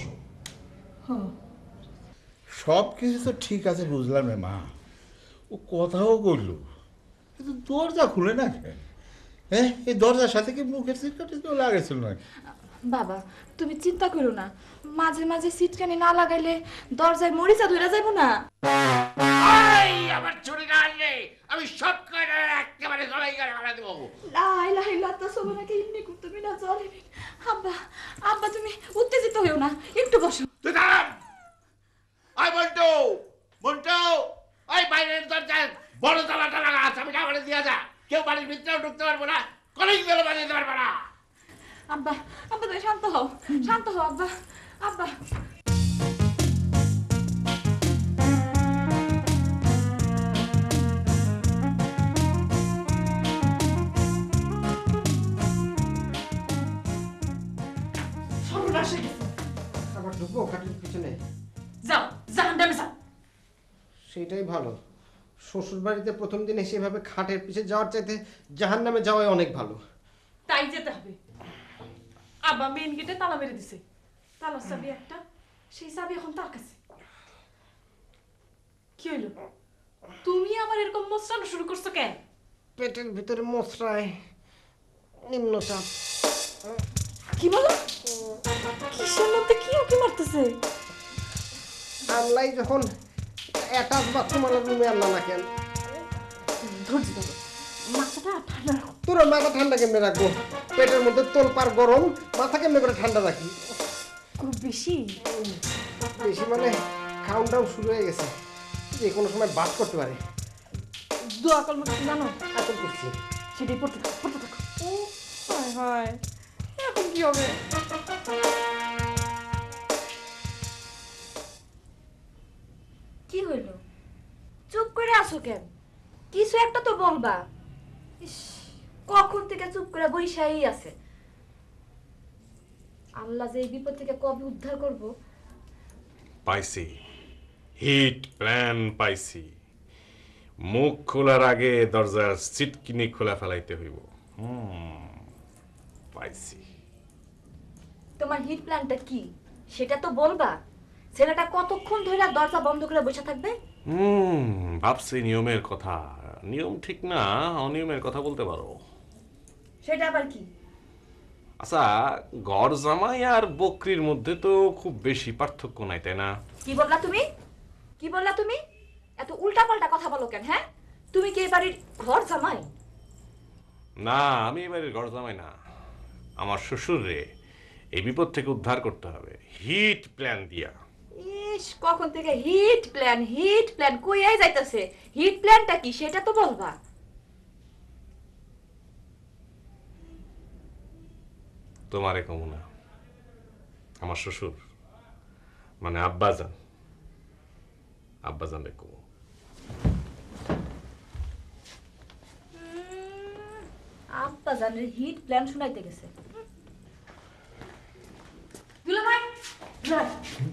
সব কিছু তো ঠিক আছে বুঝলাম রে মা, ও কথাও করলো, কিন্তু দরজা খুলে না কেন? হ্যাঁ, এই দরজার সাথে কি মুখের সিটকাটি তো লাগেছিল না? বাবা তুমি চিন্তা করো না, মাঝে মাঝে সিটকানি না লাগাইলে দরজায় মরিচা ধরে যাইব না। আমার ছুরি না আনলে আমি সব কয়টা একেবারে জড়াই করে হারা দেবো। লা ইলাহা ইল্লাল্লাহ সুবহানাকা ইন্নী কুনতু মিনাজ জালিমিন। আব্বা আব্বা তুমি উত্তেজিত হইও না, একটু বসো। তুই দাঁড়ান। আই মন্টু, মন্টু, ওই বাইরের দরজায় বড় তালাটা লাগা, চাবিটা আমাকে দিয়ে যা। কেউ বাড়ির ভিতরেও ঢুকতে পারবো না, কলেজ গেলে বানিয়ে পারবো না। আব্বা আব্বা তুমি শান্ত হও, শান্ত হও আব্বা। আব্বা সর্বনাশ হয়ে গেছে। আবার ঢুকবো খাটের পিছনে? যাও জাহান্নামে যাও। সেটাই ভালো। শ্বশুর বাড়িতে প্রথম দিন সেভাবে খাটের পিছে যাওয়ার চাইতে জাহান্নামে যাওয়াই অনেক ভালো। তাই যেতে হবে। আব্বা মেন গেটে তালা মেরে দিছে, তালার চাবি একটা, সেই চাবি এখন তার কাছে। কি হইলো, তুমি আমার এরকম মোচড়ানো শুরু করছো কেন? পেটের ভিতরে মশরায় নিম্নচাপ। কি বলো? কিসের মধ্যে কি উঁকি মারতেছে? আমলাই যখন অ্যাটাচ বাথরুম আলার রুমে আনলা না কেন? ধৈর্য ধরো, মাথাটা ঠান্ডা রাখো। তোর মাথা ঠান্ডা কেমনে রাখবো? পেটের মধ্যে তোলপাড় গরম, মাথা কেমনে করে ঠান্ডা রাখি? খুব বেশি বেশি মানে কাউন্টডাউন শুরু হয়ে গেছে, যে কোনো সময় বাস করতে পারে। দোয়া কলমা কি জানো? এখন করছি। সেটাই পড়তে থাকো, পড়তে থাকো। হায় হায়, এখন কি হবে? কি হইল, চুপ করে আছো কেন? কিছু একটা তো বলবা। ইস, কখন থেকে চুপ করে বইসাই আছে। আল্লাহ যে এই বিপদ থেকে কবে উদ্ধার করব। পাইছি, হিট প্ল্যান পাইছি। মুখ খোলার আগে দরজার সিটকিনি খোলা ফেলাইতে হইব। পাইছি। তোমার হিট প্ল্যানটা কি সেটা তো বলবা। ছেলেটা কতক্ষণ ধরে দরজা বন্ধ করে বসে থাকবে? ভাবছি নিয়মের কথা। নিয়ম ঠিক না, অনিয়মের কথা বলতে পারো। সেটা আবার কি? আচ্ছা, ঘর জামাই আর বকরির মধ্যে তো খুব বেশি পার্থক্য নাই, তাই না? কি বললা তুমি? কি বললা তুমি? এত উল্টাপাল্টা কথা বলো কেন? হ্যাঁ, তুমি কি এই বাড়ির ঘর জামাই? না, আমি এবারে ঘর জামাই না। আমার শ্বশুর রে এই বিপদ থেকে উদ্ধার করতে হবে হিট প্ল্যান দিয়া। ইস, কখন থেকে হিট প্ল্যান কইয়াই যাইতাছে। হিট প্ল্যানটা কি সেটা তো বলবা। তোমারে কমু না, আমার শ্বশুর মানে আব্বাজান, আব্বাজান রে কমু। আব্বা জানের হিট প্ল্যান শুনাইতে গেছে। দুলাভাই, দুলাভাই,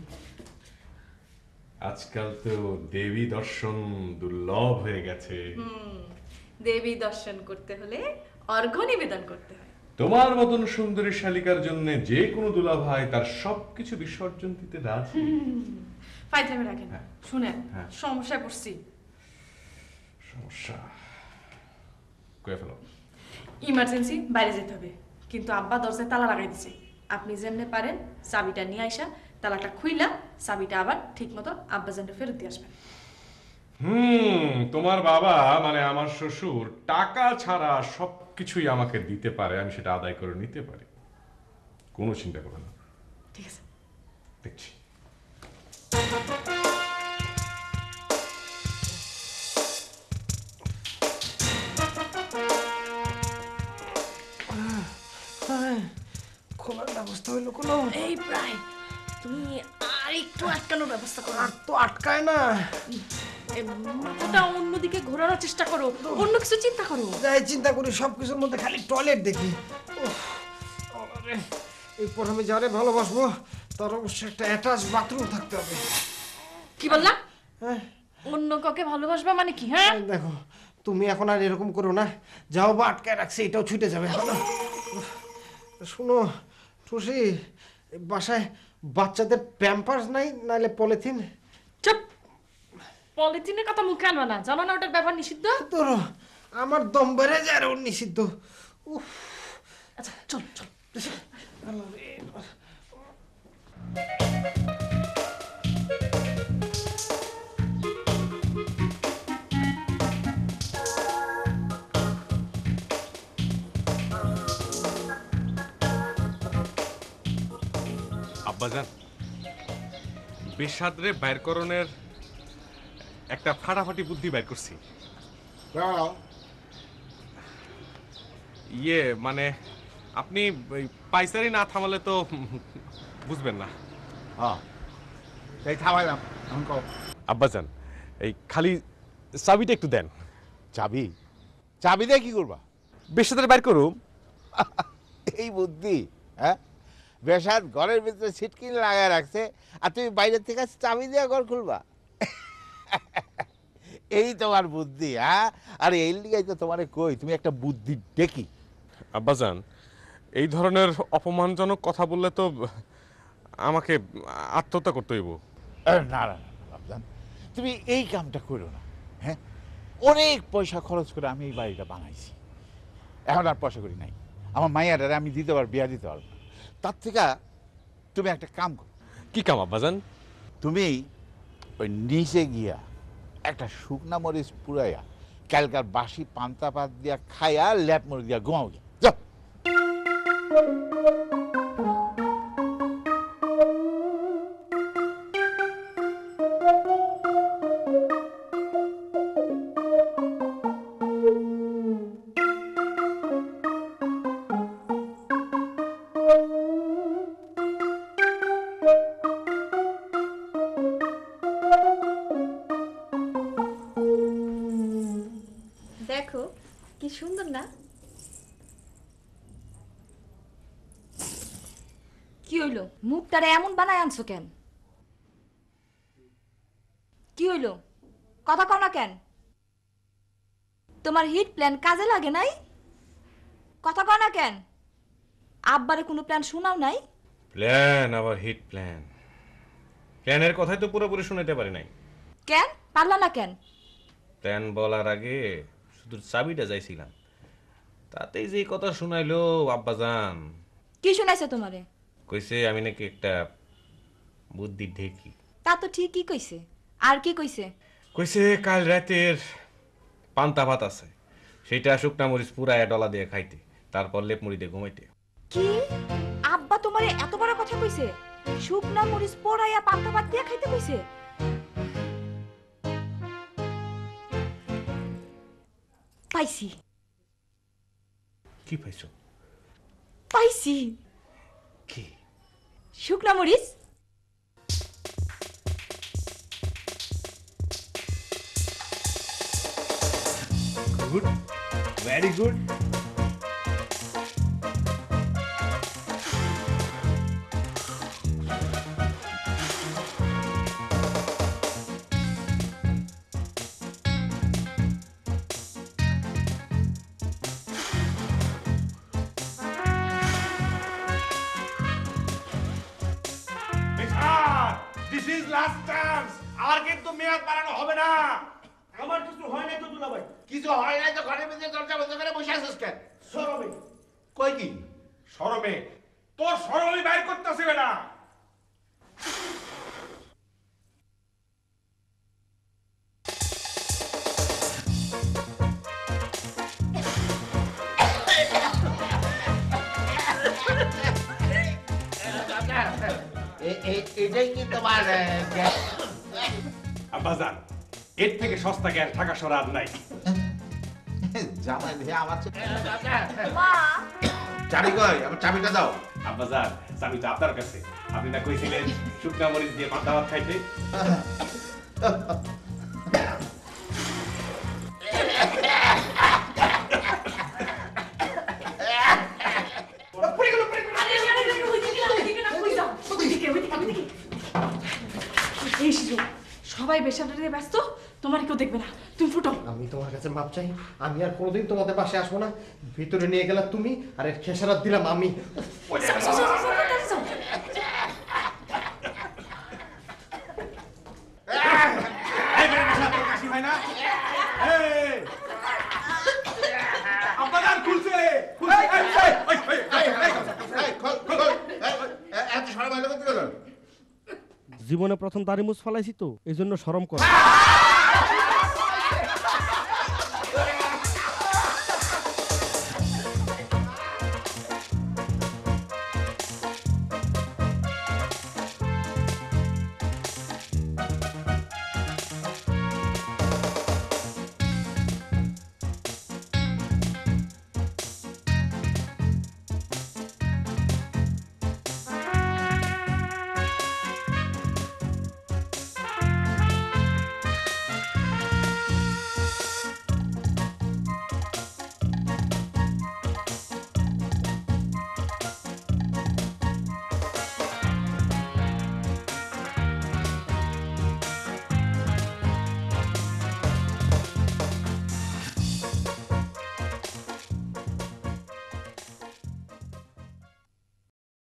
আজকাল তো দেবী দর্শন দুর্লভ হয়ে গেছে। দেবী দর্শন করতে হলে অর্ঘ্য নিবেদন করতে হয়। তোমার মতন সুন্দরী শালিকার জন্য যে কোনো দুলাভাই তার সবকিছু বিসর্জন দিতে রাজি। ফাইজলামি রাখেন। হ্যাঁ। শুনেন, হ্যাঁ। সমস্যায় পড়ছি। সমস্যা কয়ে ফেলো। ইমার্জেন্সি বাইরে যেতে হবে, কিন্তু আব্বা দরজায় তালা লাগাই দিছে। আপনি যেমনে পারেন চাবিটা নিয়ে আইসা তালাটা খুইলা চাবিটা আবার ঠিক মতো আব্বা জানটা ফেরত দিয়ে আসবেন। তোমার বাবা মানে আমার শ্বশুর টাকা ছাড়া সবকিছুই আমাকে দিতে পারে, আমি সেটা আদায় করে নিতে পারি, কোনো চিন্তা করো না। ঠিক আছে, দেখছি। খোলার ব্যবস্থা হইলো কোনো? এই প্রায় তুমি আর একটু আটকানোর ব্যবস্থা করো। আর তো আটকায় না। মাথাটা অন্যদিকে ঘোরানোর চেষ্টা করো, অন্য কিছু চিন্তা করো। যাই চিন্তা করি সবকিছুর মধ্যে খালি টয়লেট দেখি। উফ, আরে, এই প্রথমে যারে ভালোবাসবো তার অবশ্যই একটা অ্যাটাচ বাথরুম থাকতে হবে। কি বললা? হ্যাঁ, অন্য কাউকে ভালোবাসবা মানে কি? হ্যাঁ, দেখো তুমি এখন আর এরকম করো না, যাও বা আটকায় রাখছে এটাও ছুটে যাবে। শুনো টুসি, বাসায় বাচ্চাদের প্যাম্পার্স নাই, নাহলে পলিথিন? চুপ, পলিথিনের কথা মুখে আনবা না, জানো না ওটার ব্যবহার নিষিদ্ধ। ধরো আমার দম বেড়ে যায় আর ওর নিষিদ্ধ। উফ, আচ্ছা চল চল। আব্বাজান, বেশাদরে বাইর করণের একটা ফাটাফাটি বুদ্ধি বাইর করছি। ইয়ে মানে আপনি পাইসারি না থামালে তো বুঝবেন না। এই থামাইলাম, এখন কও। আব্বাজান, এই খালি চাবিটা একটু দেন। চাবি? চাবি দিয়ে কি করবা? বেশাদরে বাইর করুম। এই বুদ্ধি? হ্যাঁ, বেশাদ ঘরের ভিতরে ছিটকিন লাগায় রাখছে আর তুমি বাইরের থেকে চাবি দিয়ে ঘর খুলবা? এই তোমার বুদ্ধি? হ্যাঁ, আর এই লিগাই তো তোমারে কই তুমি একটা বুদ্ধি ডেকি। আব্বাজান, এই ধরনের অপমানজনক কথা বললে তো আমাকে আত্মহত্যা করতে হইব। না না বাবজান, তুমি এই কামটা করো না। হ্যাঁ, অনেক পয়সা খরচ করে আমি এই বাড়িটা বানাইছি, এখন আর পয়সা করি নাই। আমার মাইয়াটারে আমি দিতে পারবো, বিয়া দিতে পারবো। তার থেকে তুমি একটা কাম করো। কি কাম আব্বাজান? তুমি ওই নিচে গিয়া একটা শুকনা মরিচ পুরাইয়া কালকার বাসি পান্তা পাত দিয়া খাইয়া ল্যাপ মরিচ দিয়া ঘুমাও গিয়া, যাও। দেখো কি সুন্দর না? কি হইলো, মুখটারে এমন বানায় আনছো কেন? কি হইলো, কথা কও না কেন? তোমার হিট প্ল্যান কাজে লাগে নাই? কথা কও না কেন? আব্বারে কোনো প্ল্যান শোনাও নাই? প্ল্যান আবার হিট প্ল্যান? প্ল্যানের কথাই তো পুরোপুরি শুনাইতে পারি নাই। কেন পারলা না কেন? প্ল্যান বলার আগে শুধু চাবিটা যাইছিলাম, তাতেই যে কথা শুনাইলো আব্বাজান। কি শোনাইছে তোমারে? কইছে আমি নাকি একটা বুদ্ধি ঢেকি। তা তো ঠিকই কইছে, আর কি কইছে? কইছে কাল রাতের পান্তা ভাত আছে, সেটা শুকনা মরিচ পুরায় ডলা দিয়ে খাইতে, তারপর লেপ মুড়ি দিয়ে ঘুমাইতে। কি আব্বা তোমারে এত বড় কথা কইছে? শুকনা মরিচ পোড়াইয়া পান্তা ভাত দিয়া খাইতে কইছে? পাইছি। কি পাইছো? পাইছি। কি? শুকনা মরিচ। Good, very good. This is last chance. আর কিন্তু মেয়াদ বাড়ানো হবে না। আমার কিছু হয় নাই তো দুলাভাই। কিছু হয় নাই তো ঘরের ভিতরে দরজা বন্ধ করে বসে আছিস কেন? সরবে কই কি শরমে তোর শরমই বাইর করতেছে না। এটাই কি তোমার আব্বাজান, এর থেকে সস্তা গ্যাস ঢাকা শহরে আর নাই। জামাই দেখে আমার মা চাবি কই? আমার চাবিটা দাও। আব্বাজান, চাবিটা আপনার কাছে। আপনি না কইছিলেন শুকনা মরিচ দিয়ে পান্তা ভাত খাইতে? সবাই বেশাদারে ব্যস্ত, তোমার কেউ দেখবে না, তুমি ফুটো। আমি তোমার কাছে মাপ চাই, আমি আর কোনোদিন তোমাদের বাসায় আসবো না। ভিতরে নিয়ে গেলাম তুমি, আর এর খেসারাত দিলাম আমি। জীবনে প্রথম দাড়ি মুছ ফলাইছি তো, এই জন্য শরম করে।